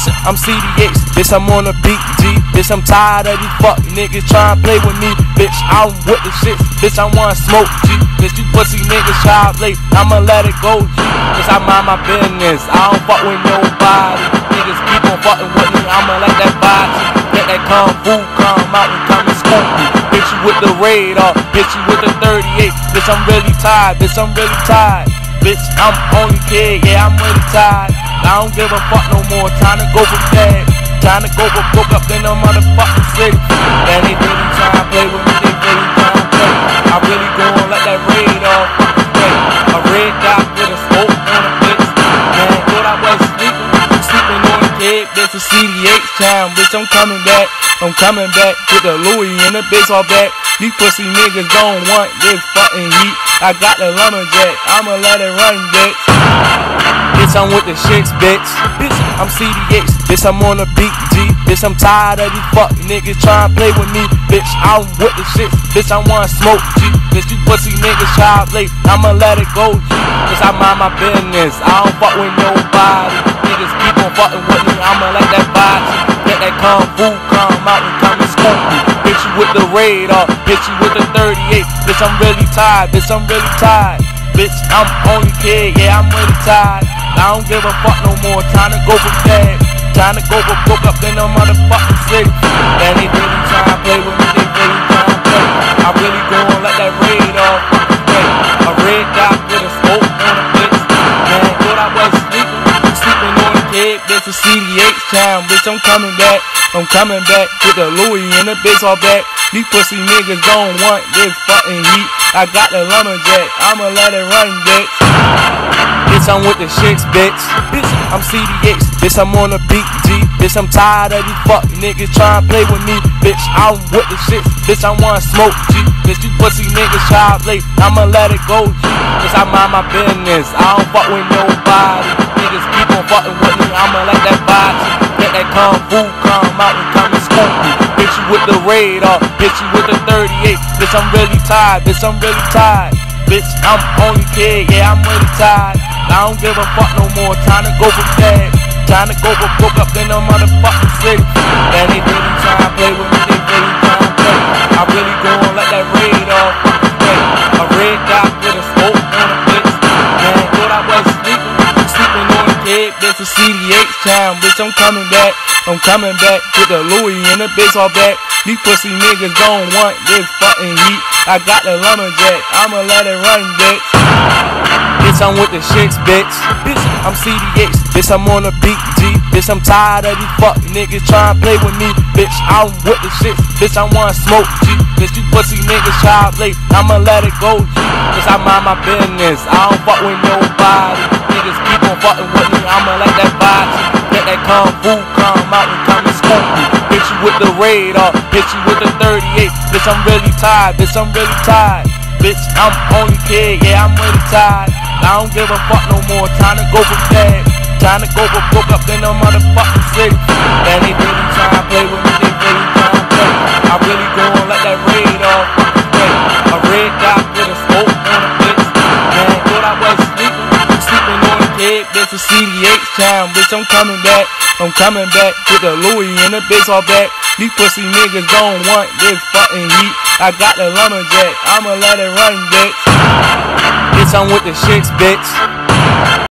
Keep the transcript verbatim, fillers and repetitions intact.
Bitch, I'm C D H, bitch, I'm on a beat, G. Bitch, I'm tired of these fuck niggas tryna play with me. Bitch, I'm with the shits, bitch, I wanna smoke, G. Bitch, you pussy niggas try to play, I'ma let it go, G. Bitch, I mind my business, I don't fuck with nobody. Niggas keep on fucking with me, I'ma let that body. Let that kung fu come out and come and scoop me. Bitch, you with the radar, bitch, you with the thirty-eight. Bitch, I'm really tired, bitch, I'm really tired. Bitch, I'm only kid, yeah, I'm really tired. I don't give a fuck no more, time to go for bad. Time to go for broke up in the motherfucking city. Man, they really tryna play with me, they really tryna play. I really gon' let that radar fucking play. A red dot with a smoke on the bitch. Man, thought I was sleeping, sleeping on the kid. Bitch, a C D H town, bitch, I'm coming back. I'm coming back with the Louis and the baseball bat. These pussy niggas don't want this fucking heat. I got the lumberjack, I'ma let it run, bitch. Bitch, I'm with the shits, bitch. Bitch, I'm C D H, bitch, I'm on a beat, G. Bitch, I'm tired of these fuck niggas tryna play with me. Bitch, I'm with the shits, bitch, I wanna smoke, G. Bitch, you pussy niggas try to play, I'ma let it go, G. Bitch, I mind my business, I don't fuck with nobody. Niggas keep on fucking with me, I'ma let that body. Let that kung fu come out and come and scoop me. Bitch, you with the radar, bitch, you with the thirty-eight. Bitch, I'm really tired, bitch, I'm really tired. Bitch, I'm only kid, yeah, I'm really tired. I don't give a fuck no more, time to go for bad. Time to go for broke up in the motherfucking city. Man, they really tryna play with me, they really tryna play. I really gon' let that radar fucking play. A red dot with a smoke on the bitch. Man, thought I was sleeping, sleeping on the kid. Bitch, a C D H town, bitch, I'm coming back. I'm coming back with the Louis and the baseball bat. These pussy niggas don't want this fucking heat. I got the lumberjack, I'ma let it run, bitch. Bitch, I'm with the shits, bitch. Bitch, I'm C D H, bitch, I'm on a beat, G. Bitch, I'm tired of these fuck niggas tryna play with me. Bitch, I'm with the shits, bitch, I wanna smoke, G. Bitch, you pussy niggas try to play, I'ma let it go, G. Bitch, I mind my business, I don't fuck with nobody. Niggas keep on fucking with me, I'ma let that body. Let that kung fu come out and come and scoop me. Bitch, you with the radar, bitch, you with the thirty-eight. Bitch, I'm really tired, bitch, I'm really tired. Bitch, I'm only kid, yeah, I'm really tired. I don't give a fuck no more, time to go for bad. Time to go for broke up in the motherfucking city. Man, they really tryna play with me, they really tryna play. I really gon' let that radar fucking play. A red dot with a smoke on the bitch. Man, thought I was sleeping, sleeping on the kid. Bitch, a C D H town, bitch, I'm coming back. I'm coming back with the Louis and the baseball bat. These pussy niggas don't want this fucking heat. I got the lumberjack, I'ma let it run, bitch. Bitch, I'm with the shits, bitch. Bitch, I'm C D H, bitch, I'm on a beat, G. Bitch, I'm tired of these fuck niggas tryna play with me. Bitch, I'm with the shits, bitch, I wanna smoke, G. Bitch, you pussy niggas try to play, I'ma let it go, G. Bitch, I mind my business, I don't fuck with nobody. Niggas keep on fucking with me, I'ma let that body. Let that kung fu come out and come and scoop me. Bitch, you with the radar, bitch, you with the thirty-eight. Bitch, I'm really tired, bitch, I'm really tired. Bitch, I'm only kid, yeah, I'm really tired. I don't give a fuck no more, time to go for bad. Time to go for broke up in the motherfucking city. Man, they really tryna play with me, they really tryna play. I really gon' let that radar fucking play. A red dot with a smoke on the bitch. Man, thought I was sleeping, sleeping on the kid. Bitch, a C D H town, bitch, I'm coming back. I'm coming back with the Louis and the baseball bat. These pussy niggas don't want this fucking heat. I got the lumberjack, I'ma let it run, bitch. Bitch, I'm with the shits, bitch.